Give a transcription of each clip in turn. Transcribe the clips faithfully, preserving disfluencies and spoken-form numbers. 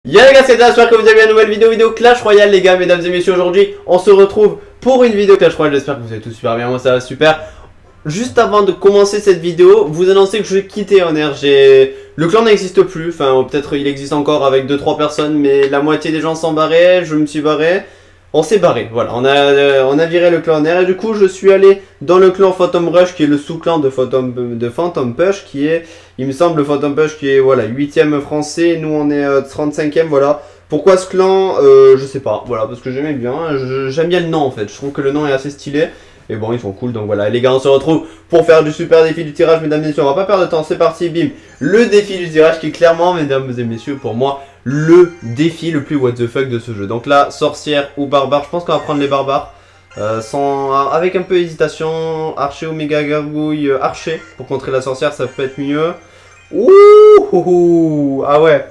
Yo les gars, c'est Dan, j'espère que vous avez une nouvelle vidéo, vidéo Clash Royale les gars, mesdames et messieurs. Aujourd'hui on se retrouve pour une vidéo Clash Royale, j'espère que vous allez tous super bien, moi ça va super. Juste avant de commencer cette vidéo, vous annoncez que je vais quitter Honor. J'ai... Le clan n'existe plus, enfin peut-être il existe encore avec deux trois personnes, mais la moitié des gens sont barrés, je me suis barré. On s'est barré, voilà, on a, euh, on a viré le clan Honor et du coup je suis allé dans le clan Phantom Rush qui est le sous-clan de Phantom, de Phantom Push qui est, il me semble, le Phantom Push qui est, voilà, huitième français, nous on est euh, trente-cinquième, voilà. Pourquoi ce clan euh, Je sais pas, voilà, parce que j'aimais bien, j'aime bien le nom en fait, je trouve que le nom est assez stylé. Et bon, ils sont cool, donc voilà, les gars, on se retrouve pour faire du super défi du tirage, mesdames et messieurs. On va pas perdre de temps, c'est parti, bim. Le défi du tirage qui est clairement, mesdames et messieurs, pour moi, le défi le plus what the fuck de ce jeu. Donc là, sorcière ou barbare, je pense qu'on va prendre les barbares. Euh, sans, avec un peu d'hésitation, archer ou méga gargouille, euh, archer, pour contrer la sorcière, ça peut être mieux. Ouh, ouh, ouh, ah ouais.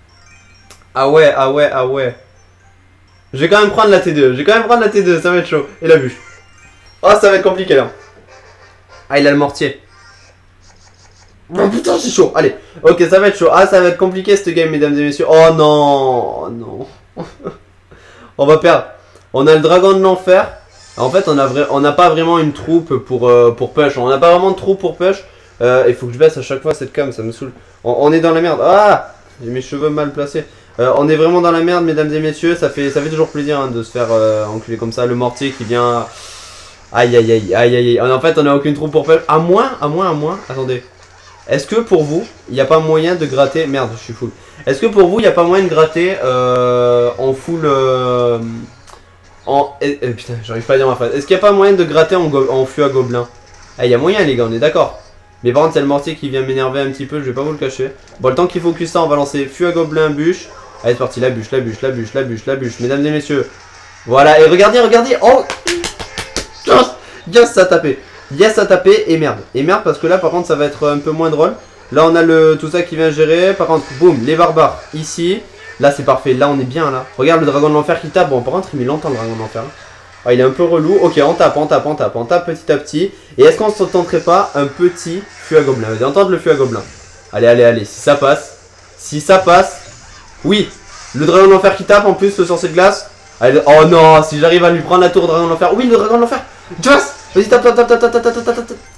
Ah ouais, ah ouais, ah ouais. Je vais quand même prendre la T deux, je vais quand même prendre la T deux, ça va être chaud. Et la bûche. Oh, ça va être compliqué là. Ah, il a le mortier. Oh putain, c'est chaud. Allez, ok, ça va être chaud. Ah, ça va être compliqué cette game, mesdames et messieurs. Oh non, oh, non. On va perdre. On a le dragon de l'enfer. En fait, on a vrai, on n'a pas vraiment une troupe pour euh, pour push. On n'a pas vraiment de troupe pour push. Euh, il faut que je baisse à chaque fois cette cam, ça me saoule. On, on est dans la merde. Ah, j'ai mes cheveux mal placés. Euh, on est vraiment dans la merde, mesdames et messieurs. Ça fait ça fait toujours plaisir hein, de se faire euh, enculer comme ça. Le mortier qui vient. Aïe aïe aïe aïe aïe. En fait, on n'a aucune troupe pour push. À moins, à moins, à moins. Attendez. Est-ce que pour vous, il n'y a pas moyen de gratter... Merde, je suis full. Est-ce que pour vous, il n'y a pas moyen de gratter euh, en full... Euh, en... Eh, eh, putain, j'arrive pas à dire ma phrase. Est-ce qu'il n'y a pas moyen de gratter en, en fût à gobelin? Ah, il y a moyen les gars, on est d'accord. Mais par contre, c'est le mortier qui vient m'énerver un petit peu, je vais pas vous le cacher. Bon, le temps qu'il focus ça, on va lancer fût à gobelin, bûche. Allez, c'est parti, la bûche, la bûche, la bûche, la bûche, la bûche. Mesdames et messieurs. Voilà, et regardez, regardez. Oh, yes, ça a tapé. Yes, ça a tapé. Et merde. Et merde, parce que là, par contre, ça va être un peu moins drôle. Là, on a le tout ça qui vient gérer. Par contre, boum, les barbares ici. Là, c'est parfait. Là, on est bien, là. Regarde le dragon de l'enfer qui tape. Bon, par contre, il met longtemps, le dragon de l'enfer. Ah, il est un peu relou. Ok, on tape, on tape, on tape, on tape petit à petit. Et est-ce qu'on ne s'entendrait pas un petit fût à gobelin? Vous allez entendre le fût à gobelin. Allez, allez, allez. Si ça passe. Si ça passe. Oui. Le dragon de l'enfer qui tape, en plus, le sorcier de glace. Allez, oh non, si j'arrive à lui prendre la tour dragon de l'enfer. Oui, le dragon de l'enfer. Just. Vas-y, tape, tape, tape, tape, tape, tape, tape, tape, tape.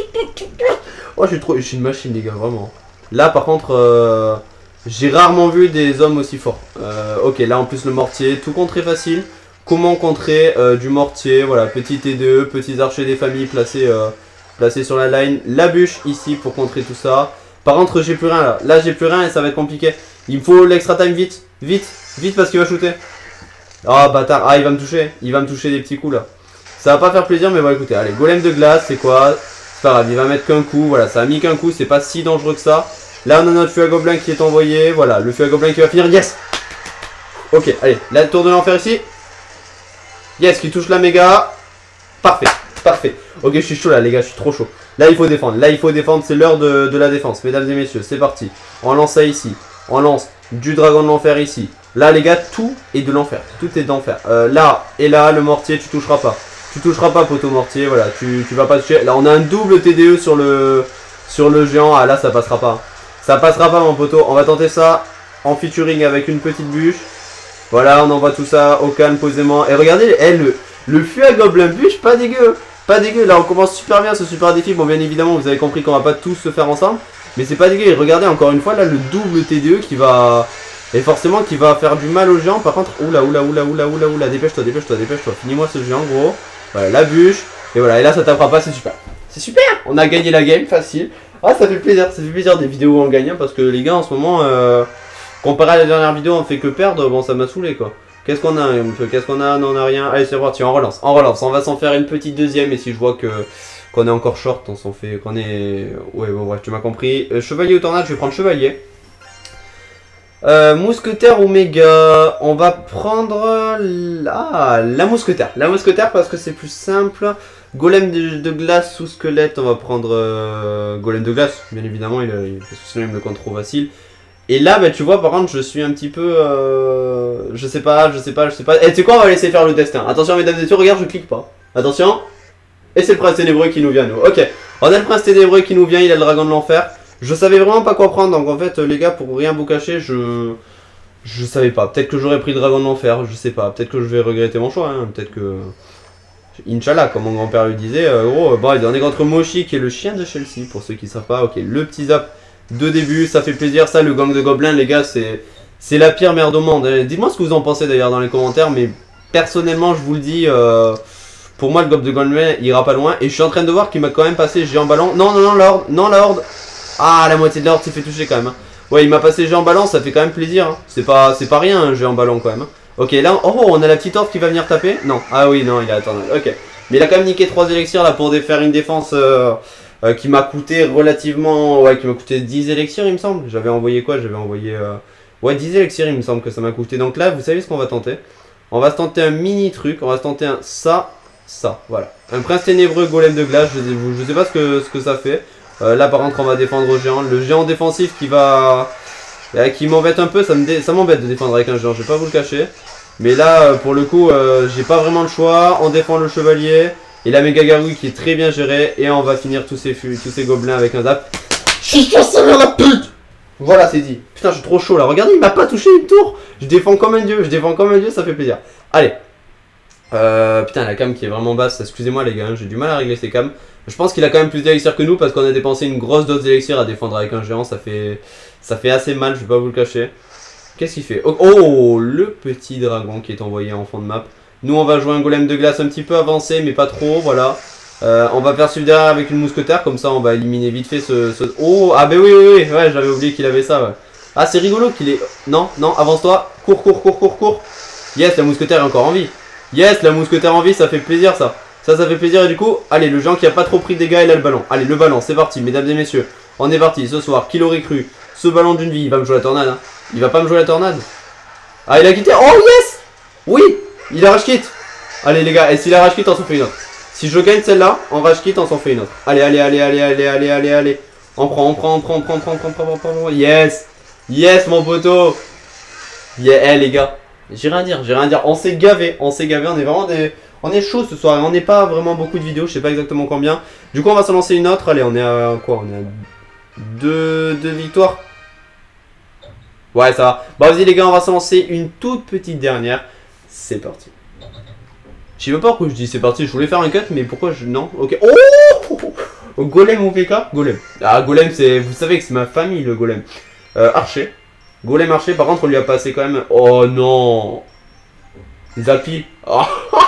Oh, je suis trop. Je suis une machine, les gars, vraiment. Là, par contre, euh, j'ai rarement vu des hommes aussi forts. Euh, ok, là, en plus, le mortier, tout contrer facile. Comment contrer euh, du mortier? Voilà, petit T deux, petits archers des familles placés, euh, placés sur la line. La bûche ici pour contrer tout ça. Par contre, j'ai plus rien là. Là, j'ai plus rien et ça va être compliqué. Il me faut l'extra time vite, vite, vite parce qu'il va shooter. Oh, bâtard. Ah, il va me toucher. Il va me toucher des petits coups là. Ça va pas faire plaisir, mais bon, écoutez, allez, golem de glace, c'est quoi? C'est pas grave, il va mettre qu'un coup, voilà, ça a mis qu'un coup, c'est pas si dangereux que ça. Là, on a notre feu à gobelin qui est envoyé, voilà, le feu à gobelin qui va finir, yes! Ok, allez, la tour de l'enfer ici. Yes, qui touche la méga. Parfait, parfait. Ok, je suis chaud là, les gars, je suis trop chaud. Là, il faut défendre, là, il faut défendre, c'est l'heure de, de la défense, mesdames et messieurs, c'est parti. On lance ça ici, on lance du dragon de l'enfer ici. Là, les gars, tout est de l'enfer, tout est d'enfer. Euh, là et là, le mortier, tu toucheras pas. Tu toucheras pas, poteau mortier, voilà, tu, tu vas pas toucher. Là, on a un double T D E sur le, sur le géant. Ah, là, ça passera pas. Ça passera pas, mon poteau. On va tenter ça en featuring avec une petite bûche. Voilà, on envoie tout ça au calme, posément. Et regardez, eh, le, le fût à gobelin bûche, pas dégueu. Pas dégueu. Là, on commence super bien ce super défi. Bon, bien évidemment, vous avez compris qu'on va pas tous se faire ensemble. Mais c'est pas dégueu. Et regardez, encore une fois, là, le double T D E qui va... Et forcément qui va faire du mal au géant. Par contre, oula, oula, oula, oula, oula, oula. Dépêche-toi, dépêche-toi, dépêche-toi. Finis-moi ce géant, gros. Voilà, la bûche. Et voilà, et là ça tapera pas, c'est super. C'est super. On a gagné la game, facile. Ah, ça fait plaisir, ça fait plaisir des vidéos où on gagne. Parce que les gars, en ce moment, euh, comparé à la dernière vidéo, on fait que perdre. Bon, ça m'a saoulé, quoi. Qu'est-ce qu'on a? Qu'est-ce qu'on a? Non, on a rien. Allez, c'est parti, on relance, on relance. On va s'en faire une petite deuxième. Et si je vois que qu'on est encore short, on s'en fait... Qu'on est... Ouais, bon, bref, tu m'as compris. Euh, chevalier ou tornade, je vais prendre chevalier. Euh, mousquetaire ou méga, on va prendre la, la mousquetaire. La mousquetaire parce que c'est plus simple. Golem de, de glace sous squelette, on va prendre euh, golem de glace, bien évidemment, il, il, parce que sinon il me le compte trop facile. Et là, bah, tu vois, par contre, je suis un petit peu... Euh, je sais pas, je sais pas, je sais pas. Et tu sais quoi, on va laisser faire le destin. Attention, mesdames et messieurs, regarde, je clique pas. Attention. Et c'est le prince ténébreux qui nous vient, nous. Ok, on a le prince ténébreux qui nous vient, il a le dragon de l'enfer. Je savais vraiment pas quoi prendre, donc en fait les gars, pour rien vous cacher, je Je savais pas. Peut-être que j'aurais pris le dragon de l'enfer. Je sais pas. Peut-être que je vais regretter mon choix. Hein. Peut-être que... Inch'Allah, comme mon grand-père lui disait. Euh, gros, bon, on est contre Moshi qui est le chien de Chelsea. Pour ceux qui savent pas. Ok, le petit zap de début. Ça fait plaisir. Ça, le gang de gobelins, les gars, c'est... C'est la pire merde au monde. Dites-moi ce que vous en pensez d'ailleurs dans les commentaires. Mais personnellement, je vous le dis... Euh... Pour moi, le gobe de gobelins ira pas loin. Et je suis en train de voir qu'il m'a quand même passé géant ballon. Non, non, non, la horde. Non, la horde. Ah, la moitié de la horde s'est fait toucher quand même. Hein. Ouais, il m'a passé géant ballon, ça fait quand même plaisir. Hein. C'est pas, c'est pas rien, un géant ballon quand même. Hein. Ok, là, oh, on a la petite horde qui va venir taper. Non, ah oui, non, il a attendu. Ok, mais il a quand même niqué trois élixirs là pour faire une défense euh, euh, qui m'a coûté relativement, ouais, qui m'a coûté dix élixirs, il me semble. J'avais envoyé quoi? J'avais envoyé, euh... ouais, dix élixirs, il me semble que ça m'a coûté. Donc là, vous savez ce qu'on va tenter? On va se tenter un mini truc. On va se tenter un ça, ça, voilà. Un prince ténébreux golem de glace. Je, je sais pas ce que ce que ça fait. Euh, là par contre on va défendre au géant. Le géant défensif qui va... Euh, qui m'embête un peu. Ça m'embête de défendre avec un géant, je vais pas vous le cacher. Mais là euh, pour le coup euh, j'ai pas vraiment le choix. On défend le chevalier. Et la méga gargouille qui est très bien gérée. Et on va finir tous ces, tous ces gobelins avec un zap. Je suis cassé vers la pute. Voilà, c'est dit. Putain, je suis trop chaud là. Regardez, il m'a pas touché une tour. Je défends comme un dieu. Je défends comme un dieu, ça fait plaisir. Allez. Euh, putain, la cam qui est vraiment basse. Excusez-moi les gars, hein, j'ai du mal à régler ces cams. Je pense qu'il a quand même plus d'élixirs que nous parce qu'on a dépensé une grosse dose d'élixirs à défendre avec un géant. Ça fait, ça fait assez mal, je vais pas vous le cacher. Qu'est-ce qu'il fait? Oh, oh, le petit dragon qui est envoyé en fond de map. Nous, on va jouer un golem de glace un petit peu avancé, mais pas trop, voilà. Euh, on va faire suivre derrière avec une mousquetaire, comme ça on va éliminer vite fait ce... ce... Oh, ah ben oui, oui, oui, ouais, j'avais oublié qu'il avait ça, ouais. Ah, c'est rigolo qu'il est... Non, non, avance-toi, cours, cours, cours, cours, cours. Yes, la mousquetaire est encore en vie. Yes, la mousquetaire en vie, ça fait plaisir, ça. Ça, ça fait plaisir, et du coup, allez, le géant qui a pas trop pris de dégâts, il a le ballon. Allez, le ballon, c'est parti, mesdames et messieurs. On est parti, ce soir, qui l'aurait cru? Ce ballon d'une vie, il va me jouer la tornade, hein. Il va pas me jouer la tornade. Ah, il a quitté, oh yes. Oui, il a rage quit. Allez les gars, et s'il a rage quit, on s'en fait une autre. Si je gagne celle-là, en rage quit, on s'en fait une autre. Allez, allez, allez, allez, allez, allez, allez, allez. On prend, on prend, on prend, on prend, on prend, on prend, on prend, on prend, on prend. Yes. Yes, mon poteau. Yeah, hey, les gars. J'ai rien à dire, j'ai rien à dire. On s'est gavé, on s'est gavé, on est vraiment des... On est chaud ce soir, on n'est pas vraiment beaucoup de vidéos, je sais pas exactement combien. Du coup, on va s'en lancer une autre. Allez, on est à quoi? On est à deux, deux victoires. Ouais, ça va. Bah, vas-y, les gars, on va s'en lancer une toute petite dernière. C'est parti. Je sais même pas pourquoi je dis c'est parti. Je voulais faire un cut, mais pourquoi je. Non, ok. Oh, Golem O P K. Golem. Ah, Golem, c'est. Vous savez que c'est ma famille, le Golem. Euh, Archer. Golem Archer, par contre, on lui a passé quand même. Oh non. Zappy. Oh.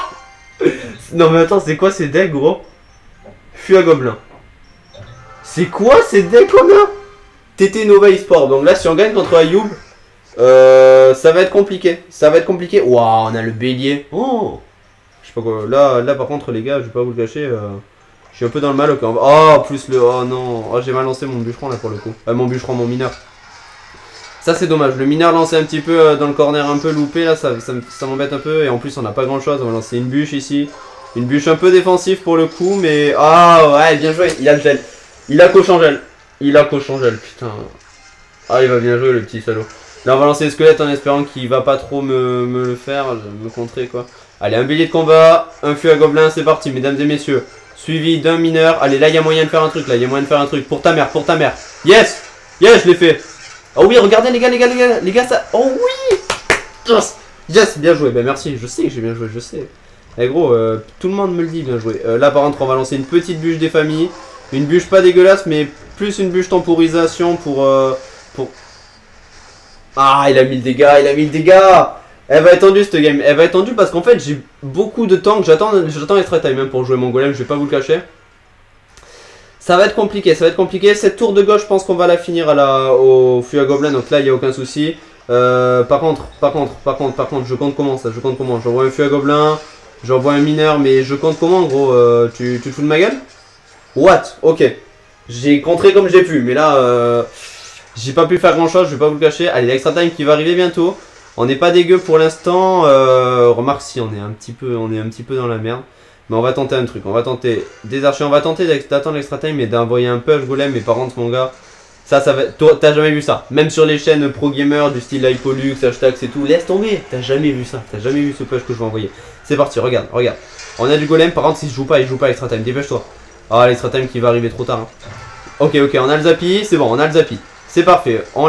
Non, mais attends, c'est quoi ces decks, gros? Fui à Gobelin. C'est quoi ces decks qu'on a? T T Nova eSport. Donc là, si on gagne contre Ayoub, euh, ça va être compliqué. Ça va être compliqué. Waouh, on a le bélier. Oh. Je sais pas quoi. Là, là, par contre, les gars, je vais pas vous le cacher. Euh, je suis un peu dans le mal. Okay. Oh, plus le. Oh non. Oh, j'ai mal lancé mon bûcheron là pour le coup. Euh, mon bûcheron, mon mineur. Ça, c'est dommage. Le mineur lancé un petit peu euh, dans le corner, un peu loupé là. Ça, ça, ça m'embête un peu. Et en plus, on n'a pas grand chose. On va lancer une bûche ici. Une bûche un peu défensive pour le coup. Mais. Ah, oh, ouais, bien joué. Il a le gel. Il a cochon gel. Il a cochon gel. Putain. Ah, il va bien jouer le petit salaud. Là, on va lancer le squelette en espérant qu'il va pas trop me, me le faire, me contrer quoi. Allez, un bélier de combat, un feu à gobelin, c'est parti, mesdames et messieurs. Suivi d'un mineur. Allez, là, il y a moyen de faire un truc, là, il y a moyen de faire un truc. Pour ta mère, pour ta mère. Yes. Yes, je l'ai fait. Oh oui, regardez, les gars, les gars, les gars, les gars, ça. Oh oui. Yes, yes, bien joué. Ben merci, je sais que j'ai bien joué, je sais. Eh gros, euh, tout le monde me le dit, bien joué. Euh, là, par contre, on va lancer une petite bûche des familles. Une bûche pas dégueulasse, mais plus une bûche temporisation pour... Euh, pour... Ah, il a mis le dégât, il a mis le dégât. Elle va être tendue cette game, elle va être tendue parce qu'en fait j'ai beaucoup de temps que j'attends j'attends extra time même pour jouer mon golem, je vais pas vous le cacher. Ça va être compliqué, ça va être compliqué. Cette tour de gauche, je pense qu'on va la finir à la, au feu à gobelin, donc là il n'y a aucun souci. Euh, par contre, par contre, par contre, par contre, je compte comment ça, je compte comment. J'envoie un feu à gobelin, j'envoie un mineur, mais je compte comment gros, euh, tu, tu te fous de ma gueule? What? Ok. J'ai contré comme j'ai pu, mais là, euh, j'ai pas pu faire grand chose, je vais pas vous le cacher. Allez, l'extra time qui va arriver bientôt. On n'est pas dégueu pour l'instant. Euh, remarque si on est un petit peu, on est un petit peu dans la merde. Mais on va tenter un truc. On va tenter des archers. On va tenter d'attendre l'extra time et d'envoyer un push golem. Mais par contre, mon gars, ça, ça va. Toi, t'as jamais vu ça. Même sur les chaînes pro gamer du style Hypolux, hashtag et tout. Laisse tomber. T'as jamais vu ça. T'as jamais vu ce push que je vais envoyer. C'est parti. Regarde, regarde. On a du golem. Par contre, si je joue pas, il joue pas l'extra time. Dépêche-toi. Ah, l'extra time qui va arriver trop tard. Hein. Ok, ok. On a le zappy. C'est bon. On a le zappy. C'est parfait. On l'a.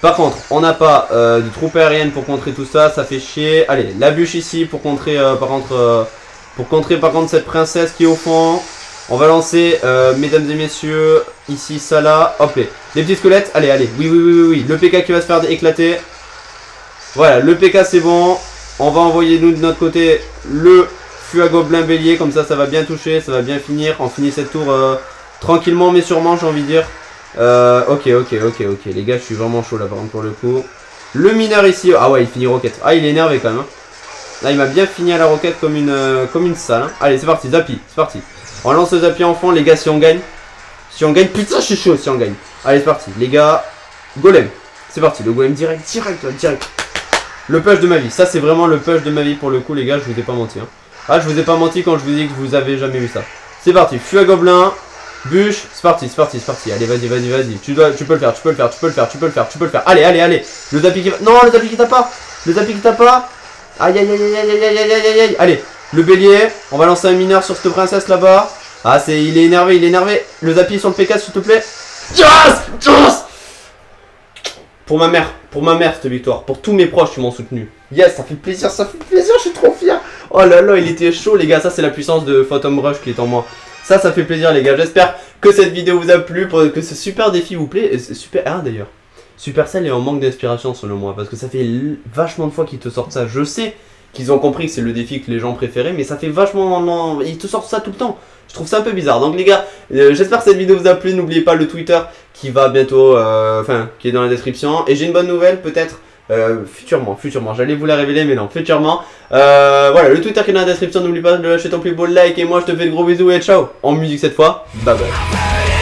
Par contre, on n'a pas euh, de troupes aériennes pour contrer tout ça, ça fait chier. Allez, la bûche ici pour contrer, euh, par contre, euh, pour contrer par contre cette princesse qui est au fond. On va lancer, euh, mesdames et messieurs, ici, ça là. Hop, les, les petits squelettes. Allez, allez, oui, oui, oui, oui, oui. Le P K qui va se faire éclater. Voilà, le P K c'est bon. On va envoyer nous de notre côté le fût à gobelin bélier. Comme ça, ça va bien toucher, ça va bien finir. On finit cette tour euh, tranquillement, mais sûrement, j'ai envie de dire. Euh, ok, ok, ok, ok. Les gars, je suis vraiment chaud là, par contre, pour le coup. Le mineur ici. Ah ouais, il finit roquette. Ah, il est énervé quand même. Hein. Là, il m'a bien fini à la roquette comme une, euh, comme une salle. Hein. Allez, c'est parti, Zappy, c'est parti. On lance le Zappy en fond, les gars, si on gagne. Si on gagne, putain, je suis chaud si on gagne. Allez, c'est parti, les gars. Golem. C'est parti, le golem direct, direct, direct. Le push de ma vie. Ça, c'est vraiment le push de ma vie pour le coup, les gars. Je vous ai pas menti. Hein. Ah, je vous ai pas menti quand je vous dis que vous avez jamais vu ça. C'est parti, fût à gobelin. Bûche, c'est parti, c'est parti, c'est parti. Allez, vas-y, vas-y, vas-y. Tu dois, tu peux le faire, tu peux le faire, tu peux le faire, tu peux le faire, tu peux le faire. Allez, allez, allez. Le Zappy qui va. Non, le Zappy qui tape pas. Le Zappy qui tape pas. Aïe, aïe, aïe, aïe, aïe, aïe, aïe, aïe, aïe. Allez, le bélier. On va lancer un mineur sur cette princesse là-bas. Ah, c'est, il est énervé, il est énervé. Le Zappy sur le P K, s'il te plaît. Yes, yes. Pour ma mère, pour ma mère, cette victoire. Pour tous mes proches qui m'ont soutenu. Yes, ça fait plaisir, ça fait plaisir, je suis trop fier. Oh là là, il était chaud, les gars. Ça, c'est la puissance de Phantom Rush qui est en moi. Ça, ça fait plaisir, les gars. J'espère que cette vidéo vous a plu, pour que ce super défi vous plaît. Et c'est super. Ah, d'ailleurs, Supercell est en manque d'inspiration, selon moi. Parce que ça fait vachement de fois qu'ils te sortent ça. Je sais qu'ils ont compris que c'est le défi que les gens préféraient. Mais ça fait vachement. Non, ils te sortent ça tout le temps. Je trouve ça un peu bizarre. Donc, les gars, euh, j'espère que cette vidéo vous a plu. N'oubliez pas le Twitter qui va bientôt. Euh, enfin, qui est dans la description. Et j'ai une bonne nouvelle, peut-être. Euh, futurement, futurement, j'allais vous la révéler mais non, futurement. Euh, voilà, le Twitter qui est dans la description, n'oublie pas de lâcher ton plus beau like et moi je te fais de gros bisous et ciao. En musique cette fois, bye bye.